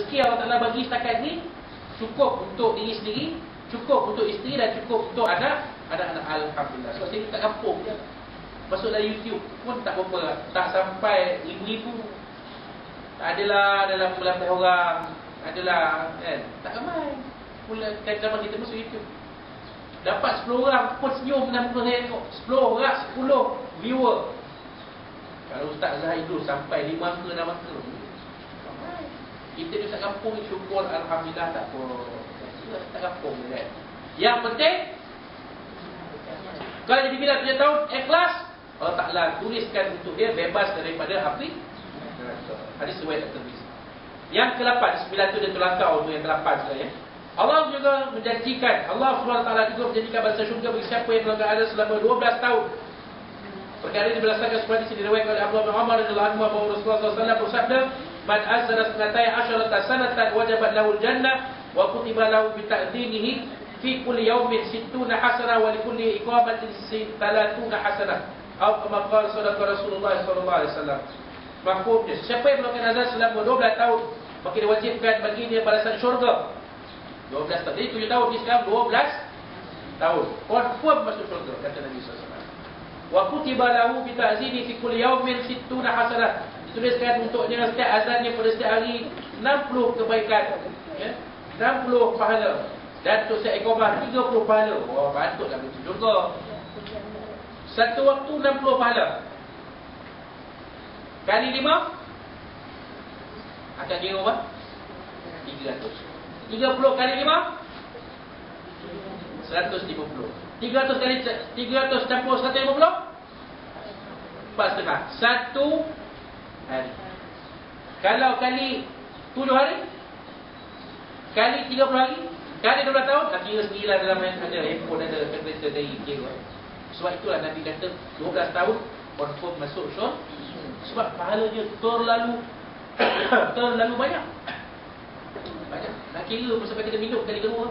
rezeki Allah Ta'ala bagi setakat ni cukup untuk diri sendiri, cukup untuk isteri dan cukup untuk anak. Anak-anak alhamdulillah. Sebab saya tak kampung je. Masuk dalam YouTube pun tak berapa, tak sampai 5,000. Adalah dalam belas orang, adalah kan, tak ramai. Mula kan zaman kita masuk YouTube, dapat 10 orang pun senyum dalam muka saya tengok. 10 orang, 10 viewer. Kalau Ustaz Zahidul sampai 5 ke 6 ke, ramai. Kita di Ustaz kampung ni syukur alhamdulillah tak apa. Tak kampung kan. Yang penting kalau jadi bila 7 tahun ikhlas, Allah Ta'ala tuliskan untuk dia bebas daripada api neraka. Hadis riwayat At-Tirmizi. Yang ke-8, 9 tu dia terlangkau tu yang ke-8 sebenarnya. Allah juga menjanjikan, Allah SWT juga menjanjikan bahasa syurga bagi siapa yang melanggar azab selama 12 tahun. Perkara ini berdasarkan sebuah hadis diriwayatkan oleh Abdullah bin Umar radhiyallahu anhu bahawa Rasulullah SAW bersabda, "Man azzara sanatai asharata sanatan wajabat lahul jannah wa kutiba lahu bi ta'dinihi fi kulli yawmin 60 hasanah wa li kulli iqamatin 30 hasanah." Atau kama qala Rasulullah sallallahu alaihi wasallam. Maksudnya, siapa yang melakukan azab selama 12 tahun, maka diwajibkan bagi dia balasan syurga. 12 tahun. Jadi 7 tahun ni sekarang 12 tahun. Confirm masuk syurga, kata Nabi sallallahu alaihi wasallam. Wa kutiba lahu bi ta'zini fi kulli yawmin 60 hasanah. Dituliskan untuknya setiap azannya pada setiap hari 60 kebaikan, ya. 60 pahala. Dan untuk setiap iqamah 30 pahala. Wah, patutlah masuk syurga. Satu waktu 60 pahala. Kali 5 akan kira berapa? 300. 30 kali 5 150. 300 kali 300 campur 150 4,5. Satu hari. Kalau kali 7 hari, kali 30 hari, kali 12 tahun, tak kira sendirilah dalam ada handphone, ada kalkulator dari kira. Sebab itulah Nabi kata 12 tahun confirm masuk syurga. Sebab pahalanya terlalu banyak. Banyak. Nak kira pun sampai kita minum kali kedua.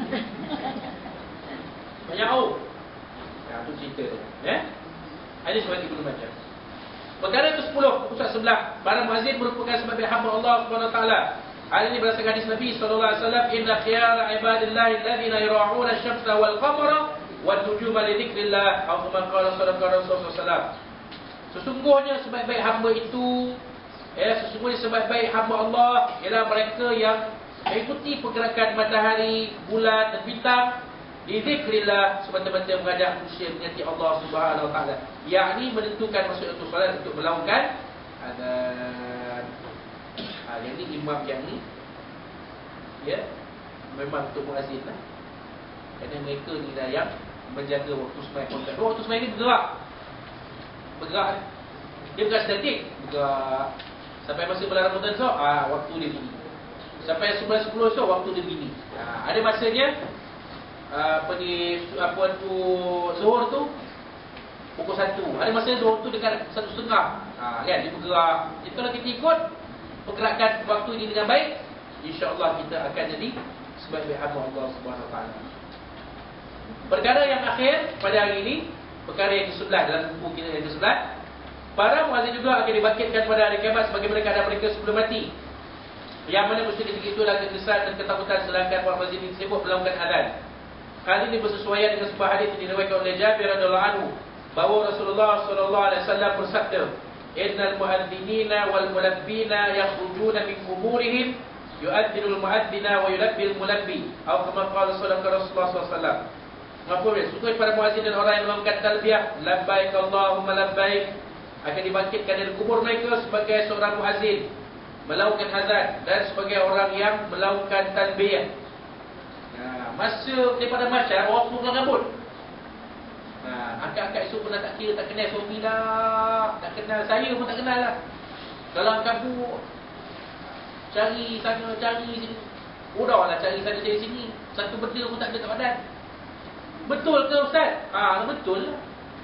Banyak tu cerita tu. Hadis riwayat Ibnu Majah. Perkara ke-10, pusat sebelah. Para muazzin merupakan sebagai hamba Allah Subhanahu Wa Taala. Hal ini berdasarkan hadis Nabi sallallahu alaihi wasallam, "Inna khiyara ibadillahi alladhina yura'una asy-syamsa wal qamara wan nujuma li dzikrillah." Atau kama qala Rasulullah sallallahu alaihi wasallam. Sesungguhnya sebaik-baik hamba itu, sesungguhnya sebaik-baik hamba Allah ialah mereka yang mengikuti pergerakan matahari, bulan dan bintang di zikrillah, semata-mata mengajak manusia mengingati Allah Subhanahu Wa Taala. Yakni menentukan masuk untuk solat untuk melakukan azan. Yang ni imam yang ni, ya, memang untuk muazzin lah. Kerana mereka ni dah yang menjaga waktu sembahyang. Waktu sembahyang ni bergerak. Dia bukan statik, bergerak. Sampai masa bulan Ramadan esok, waktu dia begini. Sampai bulan 10 esok, waktu dia begini. Ada masanya Zuhur tu pukul 1. Ada masa Zuhur tu dekat 1:30. Kan dia bergerak. Jadi kalau kita ikut pergerakan waktu ini dengan baik, insya-Allah kita akan jadi sebagai hamba Allah Subhanahu Wa Taala. Perkara yang akhir pada hari ini, perkara yang ke-11 dalam buku kita yang ke-11, para muazzin juga akan dibangkitkan pada hari kiamat sebagai keadaan mereka sebelum mati. Yang mana mesti ketika itulah kegelisahan dan ketakutan sedangkan para muazzin ini sibuk melakukan azan. Hal ini bersesuaian dengan sebuah hadis yang diriwayatkan oleh Jabir radhiyallahu anhu bahawa Rasulullah sallallahu alaihi wasallam bersabda, "Innal muadzinina wal mulabbina yakhrujuna min quburihim yu'adhdhinul muadzina wa yulabbil mulabbi." Atau kama qala Rasulullah sallallahu alaihi wasallam. Maksudnya, sungguh para muazzin dan orang yang melakukan talbiyah, labbaik Allahumma labbaik, akan dibangkitkan dari kubur mereka sebagai seorang muazzin melakukan azan dan sebagai orang yang melakukan talbiyah. Masa daripada masyarakat, orang semua kelam rambut. Angkat-angkat esok pun dah tak kira, tak kenal suami dah, tak kenal saya pun tak kenal lah. Dalam kabur, cari sana, cari sini. Udahlah cari sana, cari sini. Satu benda pun tak ada kat badan. Betul ke Ustaz? Betul lah.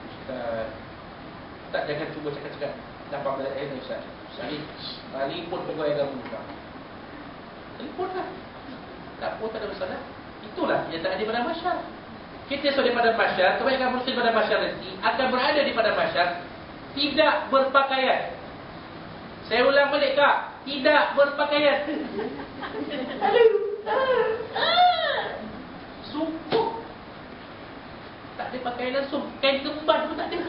Tak, jangan cuba cakap-cakap. Nampak balik ni Ustaz. Telefon pegawai agama juga. Telefon lah. Tak pun tak ada masalah. Itulah yang tak ada pada masyarakat. Kita sebagai pada masyarakat, kebanyakan muslim pada masyarakat nanti akan berada di pada masyarakat tidak berpakaian. Saya ulang balik Kak, tidak berpakaian. Aduh. Sumpuk. Tak ada pakaian langsung. Kain kemban pun tak ada.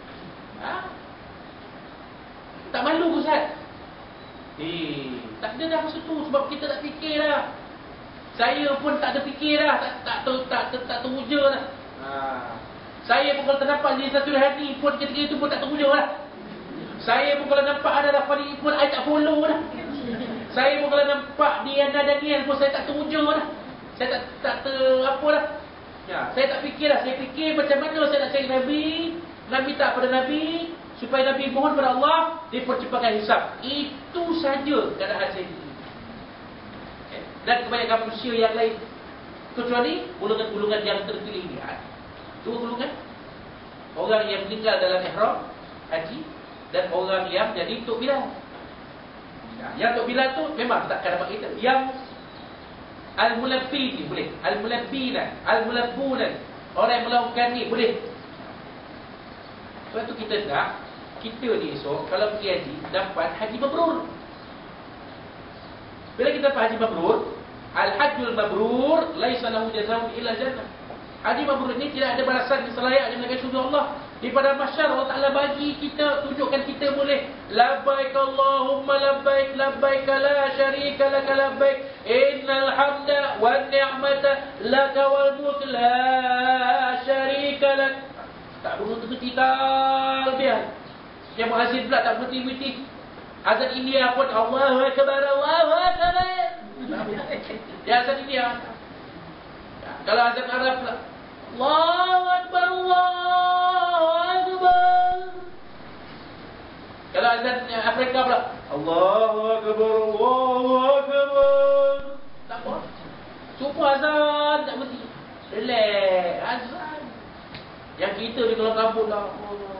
Tak malu ke Ustaz? Tak ada dah masa tu. Sebab kita tak fikir dah. Saya pun tak ada fikir dah. Tak teruja dah. Saya pun kalau ternampak jadi satu hati pun ketika itu pun tak teruja dah. Saya pun kalau nampak ada Rafani pun saya tak follow dah. Saya pun kalau nampak Diana Daniel pun saya tak teruja dah. Saya tak apa dah. Saya tak fikir dah. Saya fikir macam mana saya nak cari Nabi. Nak minta pada Nabi supaya Nabi mohon pada Allah dipercepatkan hisab. Itu saja keadaan saya. Dan kebanyakan manusia yang lain, kecuali golongan-golongan yang terpilih ini. Dua golongan. Orang yang meninggal dalam ihram haji dan orang yang jadi Tok Bilal. Yang Tok Bilal tu memang tak akan dapat kita. Yang Al-Mulabbi ni boleh. Al-Mulabbina, Al-Mulabbunan, orang yang melakukan ni boleh. Sebab tu kita nak, kita ni esok kalau pergi haji dapat haji mabrur. Bila kita dapat haji mabrur, Al-Hajjul Mabrur laisa lahu jazaa'un illa jannah. Haji mabrur ni tidak ada balasan selayaknya dengan syurga Allah. Di pada mahsyar Allah Taala bagi kita, tunjukkan kita boleh labbaik Allahumma labbaik labbaik la syarika lak labbaik innal hamda wan ni'mata lak wal mulk la syarika lak. Tak perlu terketikal biar. Yang muazzin pula tak berhenti-henti. Azan India pun Allahu akbar Allahu akbar. Ya azan India. Kalau azan Arab pula Allahu akbar Allahu akbar. Kalau azan Afrika pula Allahu akbar Allahu akbar. Tak apa. Semua azan tak berhenti. Relax azan. Yang kita ni kalau kampung dah.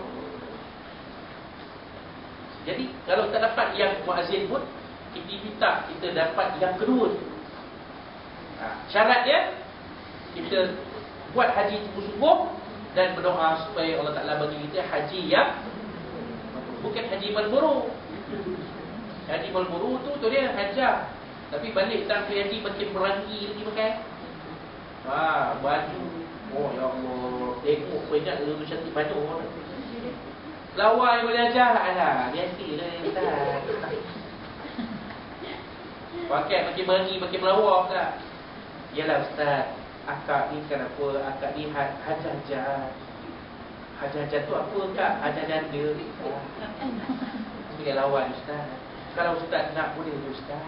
Jadi kalau tak dapat yang muazzin pun, kita minta kita dapat yang kedua. Syarat dia kita buat haji sungguh-sungguh dan berdoa supaya Allah Taala bagi kita haji yang bukan haji malburu. Haji malburu tu dia hajar. Tapi balik tak haji makin merangi lagi pakai. Baju. Oh ya Allah, tengok banyak tu cantik baju. Lawa yang boleh ajar. Alah, biasalah Ustaz. Pakai makin merangi, makin melawak tak? Yalah Ustaz, akak ni kan apa? Akak ni hajar-hajar. Hajar-hajar tu apa kak? Hajar janda. Sebagai lawan Ustaz. Kalau Ustaz nak boleh tu Ustaz.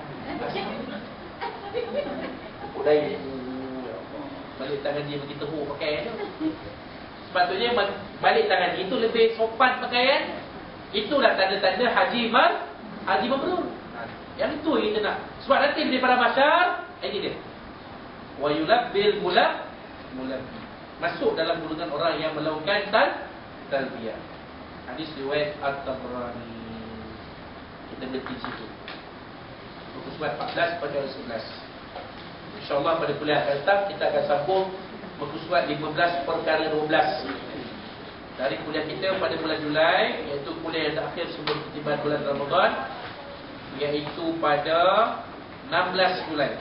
Budaya tu. Balik tangan dia begitu teruk pakai tu. Sepatutnya balik tangan itu lebih sopan pakaian. Itulah tanda-tanda haji mabrur. Yang itu kita nak. Sebab nanti di pada mahsyar ini dia. Wa yulabbil mulab masuk dalam golongan orang yang melakukan talbiyah. Hadis riwayat At-Tabrani. Kita berhenti situ. Buku surat 14 pada 11. InsyaAllah pada kuliah akan datang kita akan sambung muka surat 15 perkara 12. Dari kuliah kita pada bulan Julai, iaitu kuliah yang terakhir sebelum ketiban bulan Ramadan, iaitu pada 16 Julai.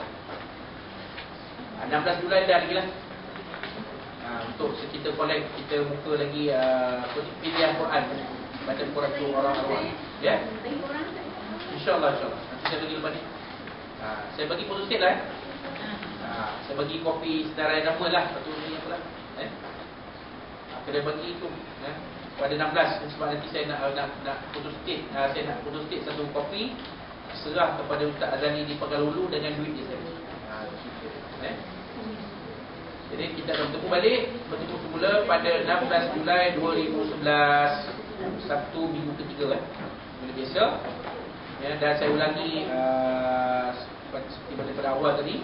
16 Julai dah lagi lah. Untuk kita collect, kita buka lagi pilihan Quran, baca Quran tu orang-orang. Ya. InsyaAllah. Nanti saya bagi lepas ni. Saya bagi photostat lah. Saya bagi kopi senarai nama lah. Lepas ni apalah. Kena bagi itu pada 16. Sebab nanti saya nak photostat. Saya nak photostat satu kopi, serah kepada Ustaz Azani di Pegalulu dengan duit dia saya. Jadi kita akan bertemu semula pada 16 Julai 2011, Sabtu minggu ketiga Bila biasa. Dan saya ulangi seperti mana pada awal tadi.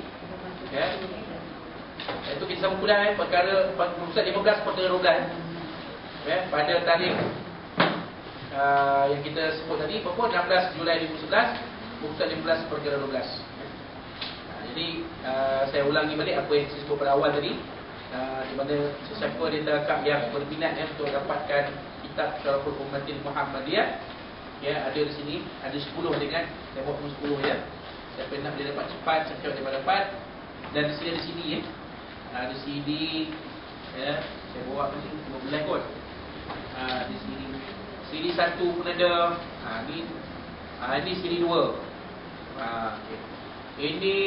Itu kita sambung kuliah perkara Ustaz 15 perkara 12. Pada tarikh yang kita sebut tadi, 16 Julai 2011, Ustaz 15 perkara 12. Jadi saya ulangi balik apa yang saya sebut pada awal tadi. Di mana sesiapa di dekat yang berminat untuk dapatkan kitab Syarahul Ummatil Muhammadiyah, Ya, ada di sini, ada 10 ada kan? Saya buat 10 ya. Siapa nak boleh dapat cepat, siapa yang dapat. Dan di sini ya. Di sini ya, saya bawa macam 15 kot. Di sini siri 1 pun ada. Ini siri 2. Okay. Ini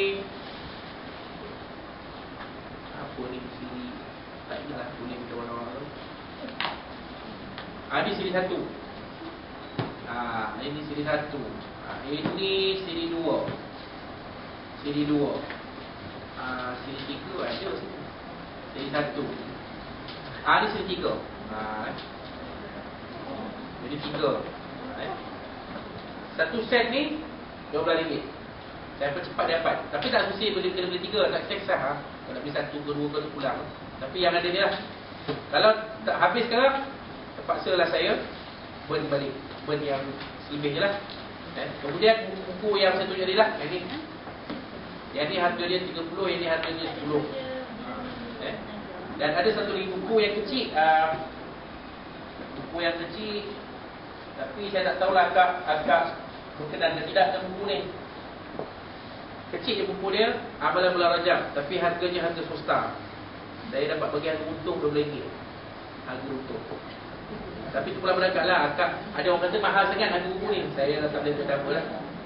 apa ni siri? Tak ingatlah boleh minta warna-warna. Ini siri 1. Ini siri 1. Ini siri 2. Siri 2. Siri 3 ada sini. Siri 1. Ini siri 3. Jadi 3. Satu set ni RM12. Saya cepat dapat. Tapi tak mesti boleh kena beli 3. Tak kisah. Kalau beli 1 ke 2 ke tu pulang. Tapi yang ada dia lah. Kalau tak habis sekarang, terpaksalah saya burn balik. Burn yang selebih je lah. Kemudian buku yang saya tunjuk tadi lah. Yang ni harga dia 30, yang ni harga dia 10. Dan ada satu lagi buku yang kecil. Buku yang kecil. Tapi saya tak tahulah agak berkenan ke tidak dengan buku ni. Kecil je buku dia, Amalan Bulan Rajab. Tapi harganya harga swasta. Saya dapat bagi harga untung RM12. Harga untung. Tapi tu pula berangkat lah. Ada orang kata mahal sangat harga buku ni. Saya tak boleh kata apa lah.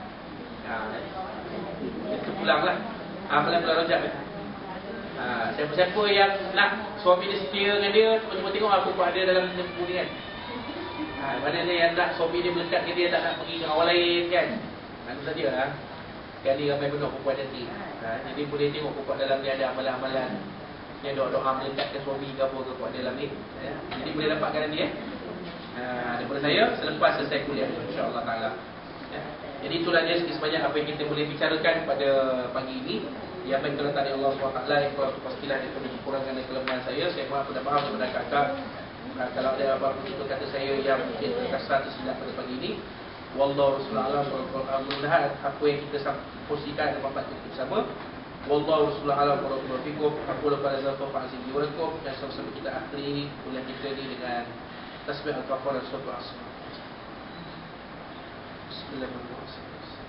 Itu pulang lah. Amalan Bulan Rajab. Siapa-siapa yang nak suami dia setia dengan dia, cuba tengok apa ada dalam buku ni kan. Mana dia yang nak suami dia melekat ke dia, tak nak pergi dengan orang lain kan. Itu saja lah. Jadi ramai penuh perempuan nanti. Jadi boleh tengok perempuan dalam dia ada amalan-amalan yang doa-doa melekatkan suami ke apa ke dalam ni. Jadi boleh dapatkan nanti daripada saya selepas selesai kuliah insya-Allah taala. Jadi itulah dia sikit sebanyak apa yang kita boleh bicarakan pada pagi ini. Yang baik terletak dari Allah SWT, yang kalau pastilah daripada kekurangan dan kelemahan saya mohon maaf kepada kakak. Kalau ada apa-apa itu kata saya yang mungkin terkasar tersilap pada pagi ini. Wallahu Rasulullah mudah-mudahan apa yang kita kongsikan dapat kita bersama. Wallahu Rasulullah warahmatullahi wabarakatuh. Aku lepas azab fa'azim walakum. Dan sama-sama kita akhiri kuliah kita ni dengan tasbih al-kafar dan surah as-salam. Bismillahirrahmanirrahim.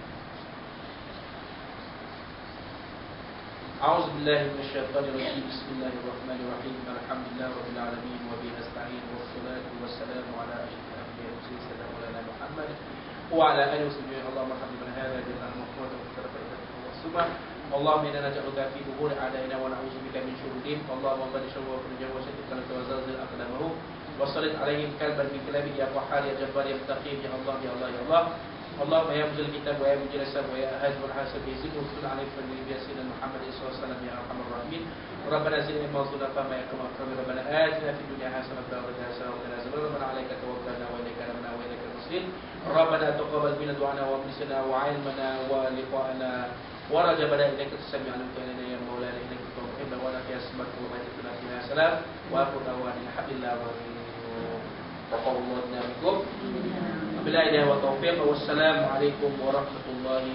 أعوذ بالله من الشيطان الرجيم بسم الله الرحمن الرحيم الحمد لله رب العالمين وبه نستعين والصلاة والسلام على أشرف الأنبياء والمرسلين سيدنا مولانا محمد وعلى آله وصحبه اللهم ارحم من هذا جزاء المغفرة والمغفرة والسمع اللهم إنا نجعلك في ظهور أعدائنا ونعوذ بك من شرورهم اللهم بارك شر وفرجه وشتت قلبه وزلزل أقدامه وصلت عليهم كلبا من كلابه يا قحار يا جبار يا متقين يا الله يا الله يا الله اللهم يا منزل الكتاب ويا منزل السماء ويا أهل والحاسب يزيد وصل عليك فالنبي سيدنا محمد صلى الله عليه وسلم يا أرحم الراحمين ربنا زدنا موصولا فما يكرم أكرم ربنا آتنا في الدنيا حسنة وفي الآخرة حسنة وقنا عذاب النار ربنا عليك توكلنا وإليك أنبنا وإليك المصير ربنا تقبل منا دعانا ومجلسنا وعلمنا ولقاءنا ورجبنا إنك تسمع الدعاء يا مولانا إنك تحب ولك يسمعك وباركنا فيها سلام وآخر دعوانا الحمد لله وقول الله بكم بالله إله والتوفيق والسلام عليكم ورحمة الله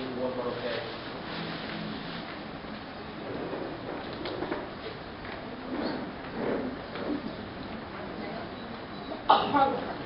وبركاته.